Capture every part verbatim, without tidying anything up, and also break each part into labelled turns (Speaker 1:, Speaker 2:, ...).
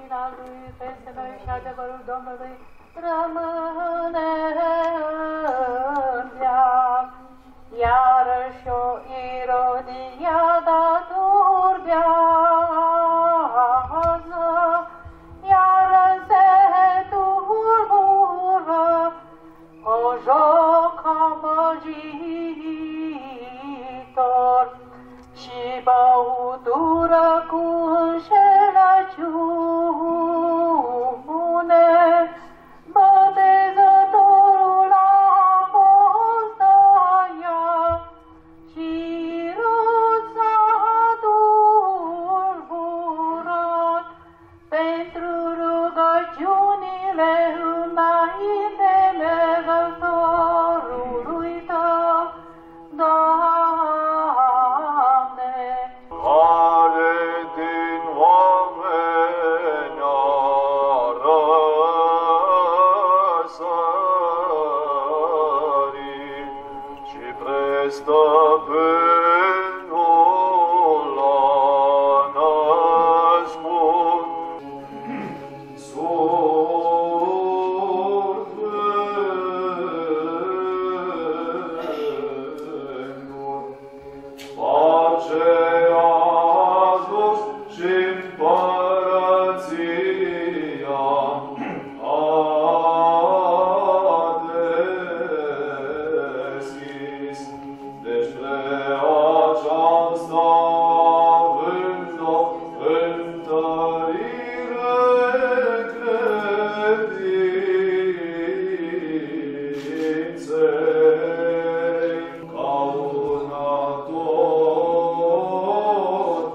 Speaker 1: lumina lui peste noi și adevărul Domnului rămâne în veac. Iarăși o ironia daturbează, iară se tulbură o joc amăgitor și băutură cu înșelăciune. Botezătorul a fost aia și roța tulburat pentru rugăciunile înainte mergătorului tău, Doamne.
Speaker 2: Care din oameni a răsărit și prestăpânul l-a născut. Sufletul pace a dus și împărăția a deschis. Deci spre aceasta având-o întărire credinței, ca una tot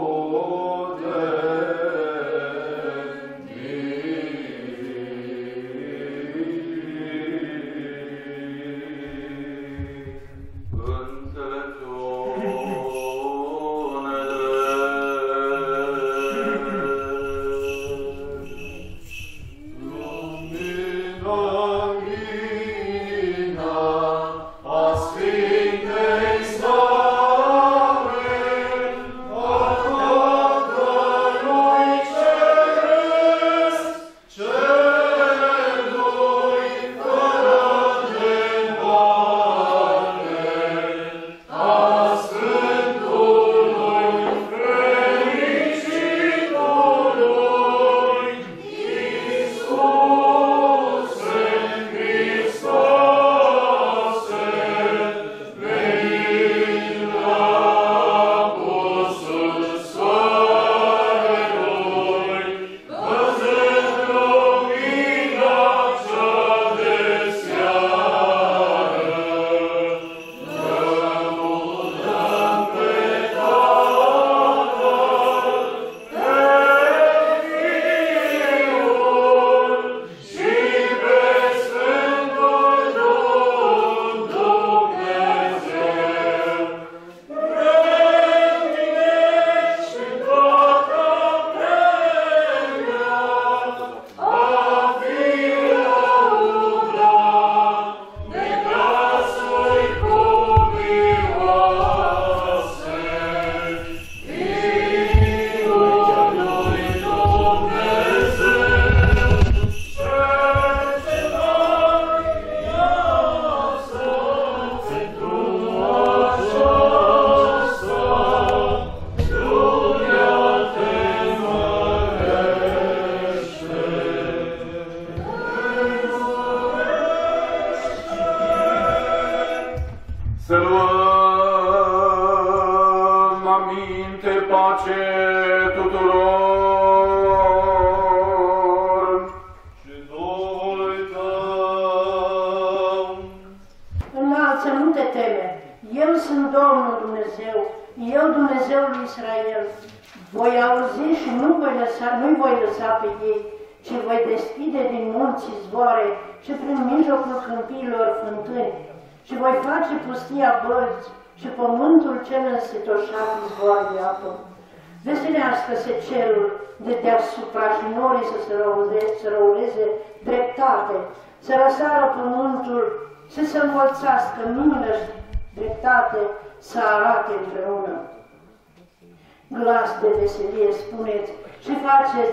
Speaker 3: Veselească-se cerul de deasupra și norii să se răureze dreptate, să răsară pământul, să se înmălțească minună și dreptate, să arate împreună. Glas de veselie spuneți și faceți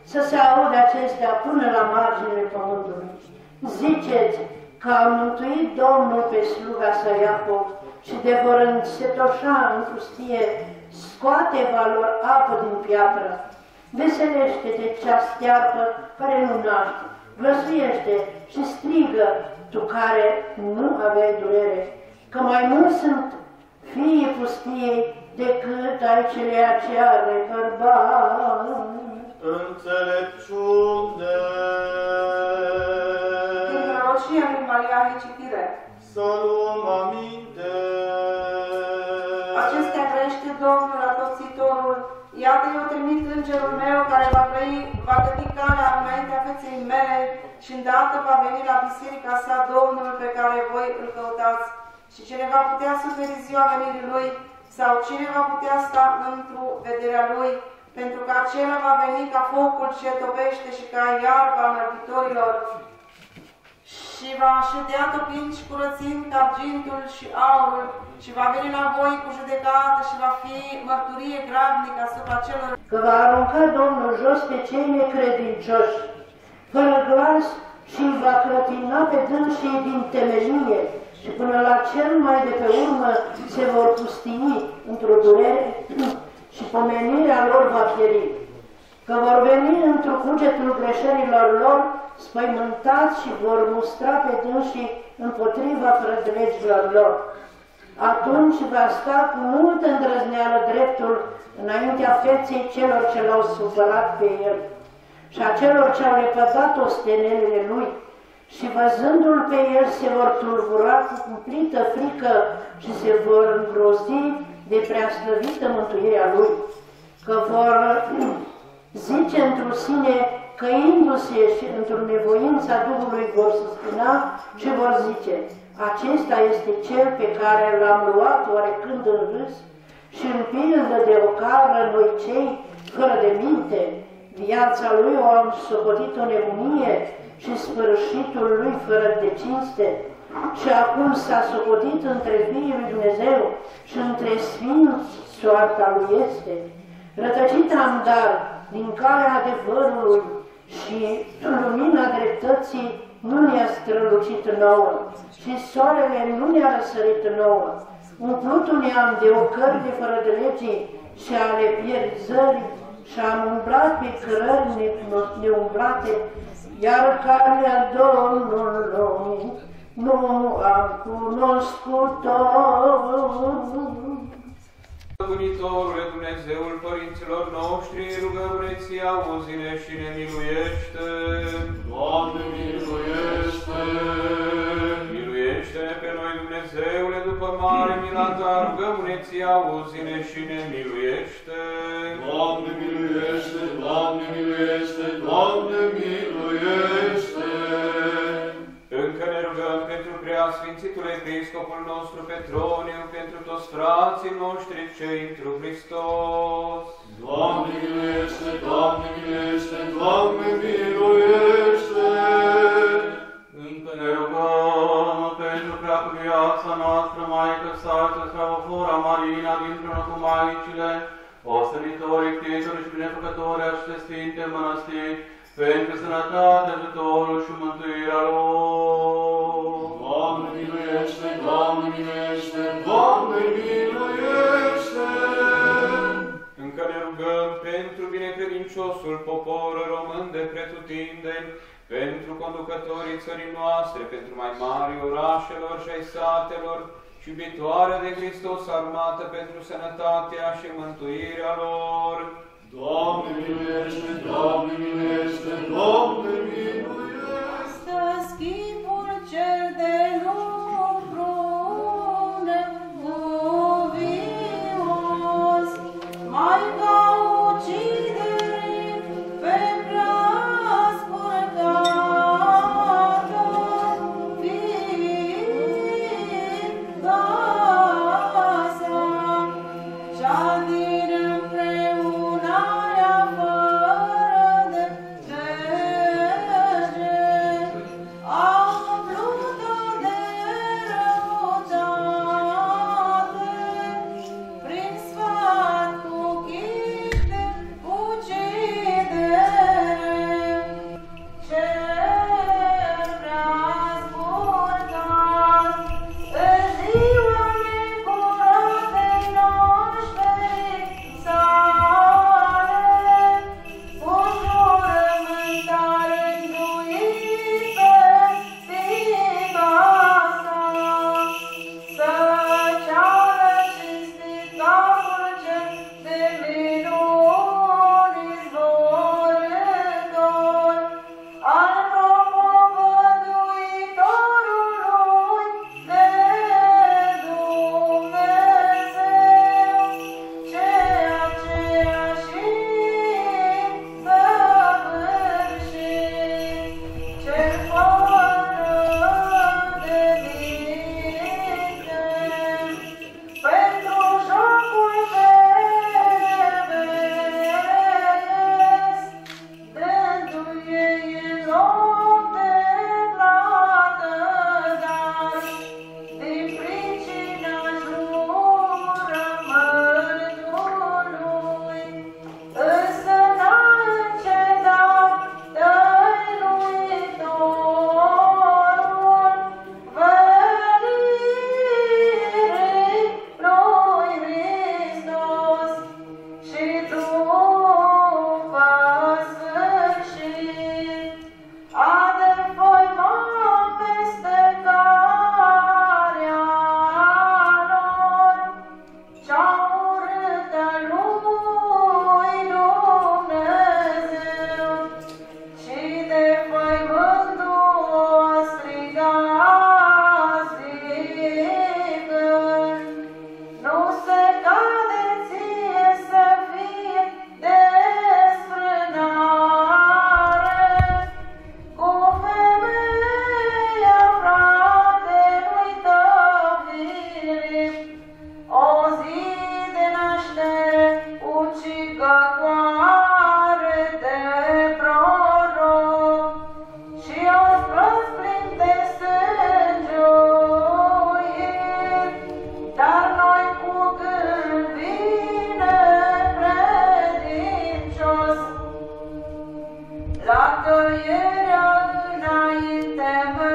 Speaker 3: să se audă acestea până la marginile pământului. Ziceți că a mântuit Domnul pe sluga sa Iacov și de vor însetoșa în pustie, scoate valor apă din piatră. Veselește-te cea stearpă care nu naște, glăsuiește și strigă, tu care nu aveai durere, că mai mulți sunt fiii pustiei decât ai celea ce are bărbat.
Speaker 2: Înțelepciune.
Speaker 4: Din prorocia lui Maliahi citire.
Speaker 2: Să luăm aminte.
Speaker 4: Acestea grăiește Domnul Atopțitorul. Iată, eu trimit îngerul meu care va grăi, va găti calea înaintea feței mele și îndată va veni la biserica sa Domnul pe care voi îl căutați. Și cine va putea suferi ziua venirii lui, sau cine va putea sta într-o vederea lui, pentru că acela va veni ca focul ce topește și ca iarba înălbitorilor, și va ședea topind și curățind argintul și aurul, și va veni la voi cu judecată și va fi mărturie gravnică asupra celor.
Speaker 3: Că va arunca Domnul jos pe cei necredincioși, fără glas, și îi va clătina pe dânsii din temelie, și până la cel mai de pe urmă se vor pustii într-o durere și pomenirea lor va pieri. Că vor veni într-o cugetul greșelilor lor, spăimântați și vor mustra pe dânsii împotriva prădlegilor lor. Atunci va sta cu multă îndrăzneală dreptul înaintea feței celor ce l-au supărat pe el și a celor ce au repădat ostenelele lui, și văzându-l pe el se vor tulbura cu cumplită frică și se vor îngrozi de preaslăvită mântuirea lui, că vor zice într-o sine, căindu-se și într-o nevoința Duhului vor suspina și vor zice, acesta este cel pe care l-am luat oarecând în râs și în pildă de ocară noi cei fără de minte, viața lui o am socotit o nebunie și sfârșitul lui fără de cinste, și acum s-a socotit între fiii lui Dumnezeu și între sfinți soarta lui este. Rătăcit am dar din calea adevărului și lumina dreptății nu ne-a strălucit nouă și soarele nu ne-a răsărit nouă. Umplutul ne-am de ocări de fără de legii și ale pierzării și am umblat pe cărări neumblate, iar calea Domnului nu am cunoscut-o.
Speaker 5: Stăpânitorule, Dumnezeul părinților noștri, rugăm-ne-ți, auzi-ne și ne miluiește.
Speaker 2: Doamne, miluiește!
Speaker 5: Miluiește-ne pe noi, Dumnezeule, după mare mila ta, rugăm-ne-ți, auzi-ne și ne miluiește.
Speaker 2: Doamne, miluiește! Doamne, miluiește! Doamne, miluiește!
Speaker 5: Încă ne rugăm pentru preasfințitul episcopul nostru Petroniu, pentru toți frații noștri cei întru Hristos.
Speaker 2: Doamne, miluiește! Doamne, miluiește! Doamne, miluiește!
Speaker 6: Încă ne rugăm pentru preacuvioasa noastră Maică Sață, Sfăfora Marina, dintr-una cu Maicile, ostenitorii, ctiitorii și binefăcătorii aceste sfinte mănăstiri, pentru sănătatea, ajutorul și mântuirea lor.
Speaker 2: Doamne, miluiește! Doamne, miluiește! Doamne, miluiește!
Speaker 5: Încă ne rugăm pentru binecredinciosul popor român de pretutindeni, pentru conducătorii țării noastre, pentru mai mari orașelor și ai satelor, și iubitoarea de Hristos armată pentru sănătatea și mântuirea lor.
Speaker 2: Doamne, miluiește! Doamne, miluiește! Doamne, miluiește!
Speaker 1: Schipul cel de lucru nevovios, mai ca uciderii pe gras purgată, fiind casa cea din împreunarea fără la tăierea înainte